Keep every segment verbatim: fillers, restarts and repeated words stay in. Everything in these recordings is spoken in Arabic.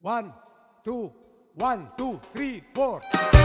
واحد اتنين واحد اتنين تلاتة أربعة.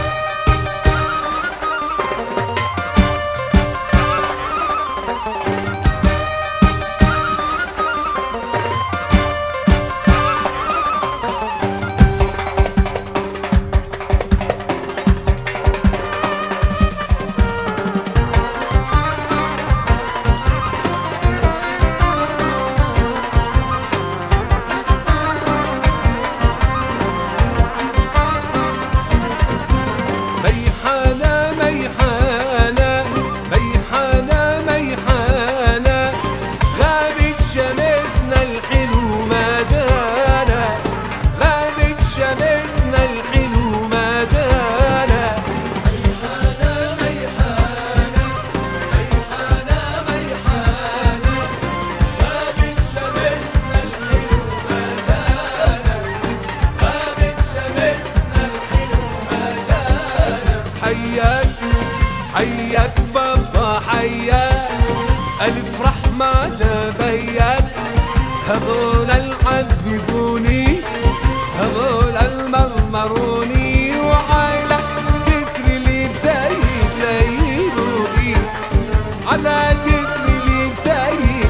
حياك بابا حياك ألف رحمة لبياك، هذول العذبوني هذول المرمروني، وعايلة جسري لي بسيد سيدوني على جسري لي بسيد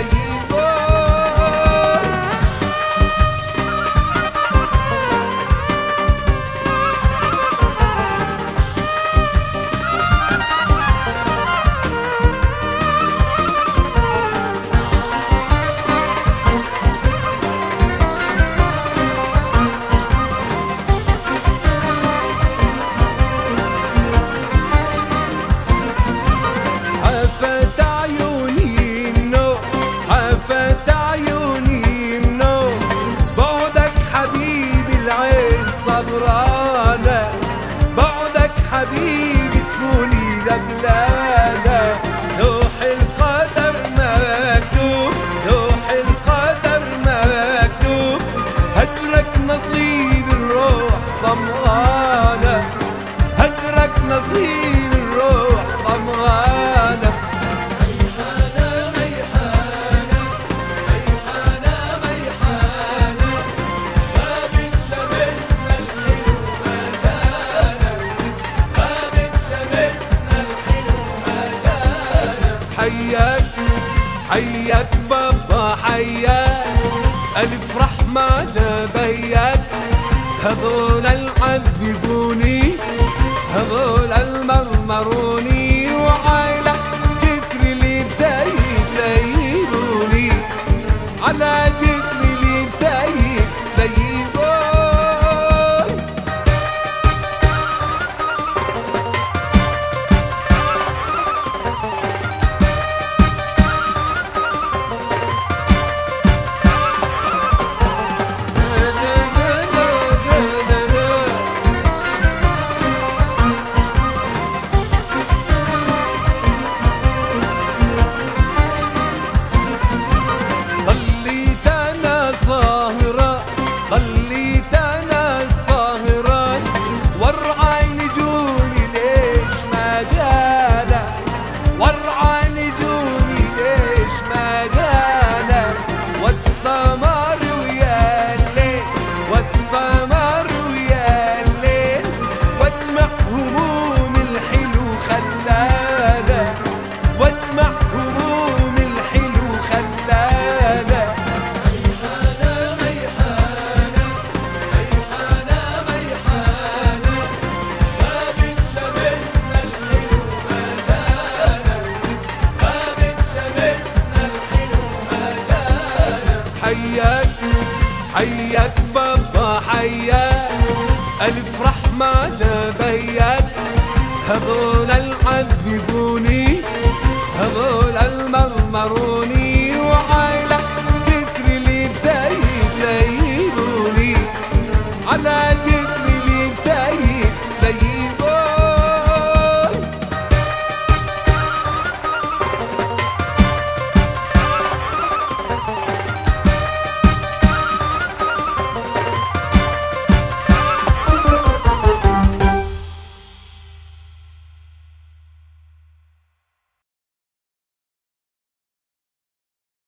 بعدك حبيبي تفوني لبلادة، لوح القدر مكتوب لوح القدر مكتوب، هجرك نصيب الروح ضمغانة هجرك نصيب الروح ضمغانة. حياك حياك بابا حياك ألف رحمة لبياك، هذول العذبوني هذول المرمروني، وعايلة جسري لي بسيد سيدوني على جسري لي بسيد سيدوني. حياك حياك بابا حياك ألف رحمة لبياك، هذول العذبوني هذول المرمروني،